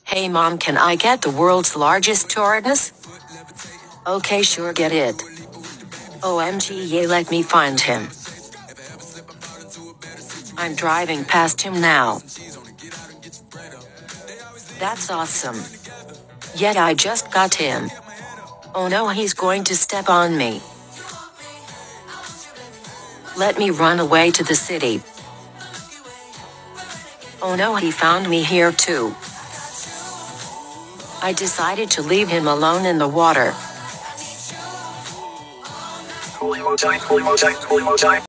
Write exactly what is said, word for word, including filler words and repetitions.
Hey mom, can I get the world's largest tortoise? Okay, sure, get it. O M G, yeah, let me find him. I'm driving past him now. That's awesome. Yet I just got him. Oh no, he's going to step on me. Let me run away to the city. Oh no, he found me here too. I decided to leave him alone in the water.